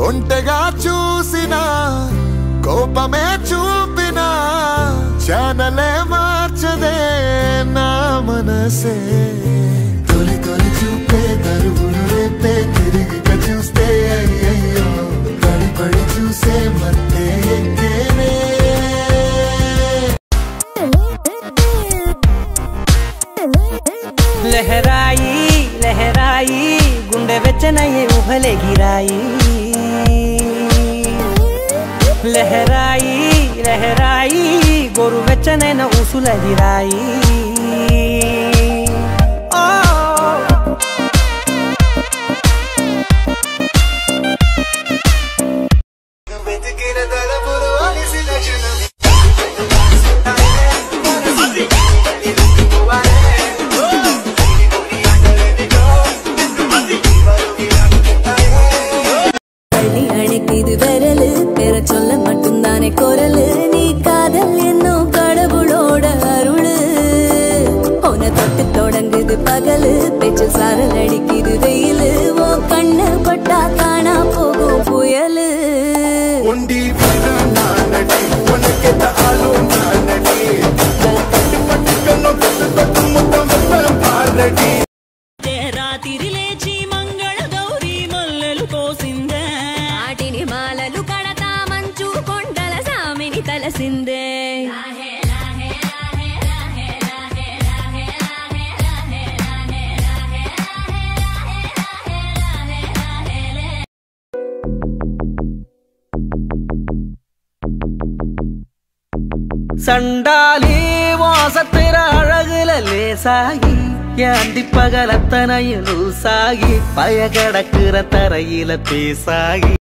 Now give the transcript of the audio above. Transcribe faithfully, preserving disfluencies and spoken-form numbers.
కొంటెగా చూసినా కోపమే చూపినా ఛానలే మార్చదే నా మనసే తొలి తొలి చూపే దరువులు రేపే తిరిగిగా చూస్తే అయ్యయ్యో పడి పడి చూసే మధ్య ఎక్కేనే लहराई लहराई गुंडे बेचना ये उभले गिराई लहराई लहराई गोरु बेचने न उसूल गिराई பகலு பேச்சு சாரல் அடிக்குது வெயிலு ஓ கண்ணு பட்டா காணா போகும் புயலு ஒண்டி நானடி உனக்கு ஆளும் நானடி பட்டு பட்டு கண்ணு பட்டு பட்டு முத்தம் பாரடி రాత్రి లేచి మంగళ గౌరీ మల్లెలు కోసిందే ఆటిని మాలలు కడతా మంచు కొండల సామిని తలసిందే சண்டாலி வாசத்திர அழகுல லேசாகி ஏண்டி பகலத்தனையும் லூசாகி பய கடக்குற தரையில பேசாகி